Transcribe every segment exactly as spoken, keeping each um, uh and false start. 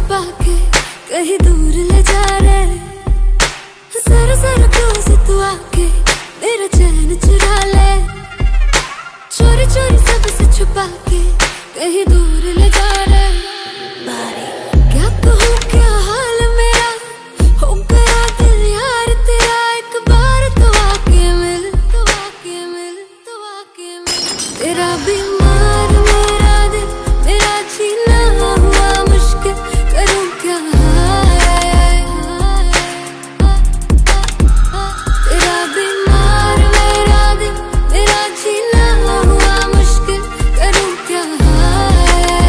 छुपा के कहीं दूर ले जा रे, जरा जरा क्लोज तू आके मेरा चैन चुरा ले, चोरी चोरी सबसे छुपा के कहीं दूर ले जा रे। क्या कहूँ क्या हाल मेरा, हो गया दिल यार तेरा, एक बार तो आके मिल, तो आके मिल, तो आके मिल। तेरा बीमार मेरा दिल, मेरा जीना हुआ मुश्किल, करूँ क्या हाय, तेरा बीमार मेरा दिल, मेरा जीना हुआ मुश्किल, करूँ क्या हाय।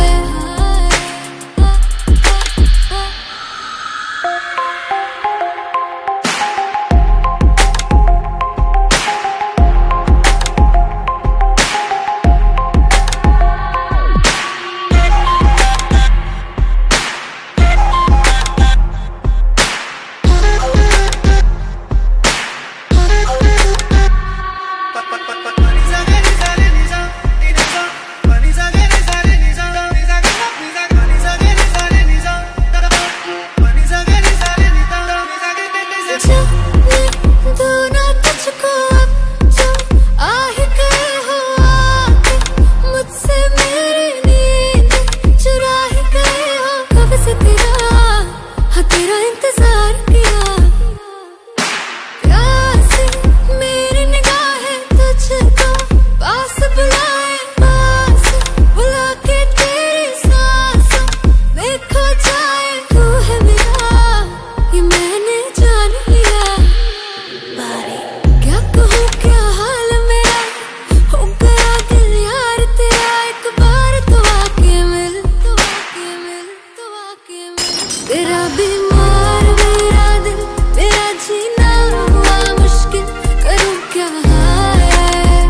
तेरा बीमार मेरा दिल, मेरा जीना हुआ मुश्किल, करूँ क्या हाय।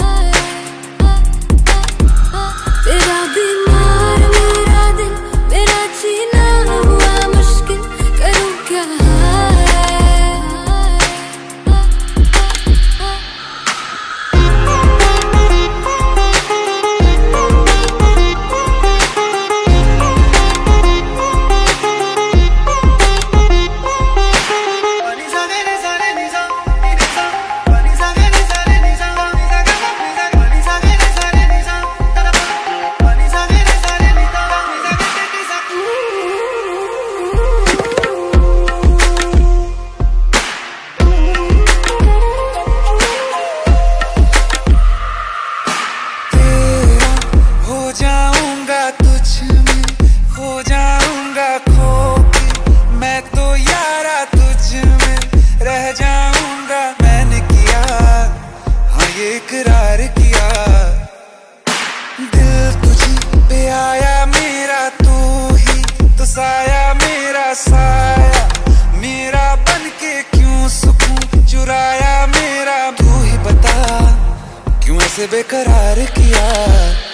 तेरा बीमार मेरा दिल, मेरा जीना हुआ मुश्किल, करूँ क्या हाय। इकरार किया दिल तुझी पे आया मेरा, तू ही तो साया मेरा साया, मेरा बन के क्यों सुकून चुराया मेरा, तू ही बता क्यों ऐसे बेकरार किया।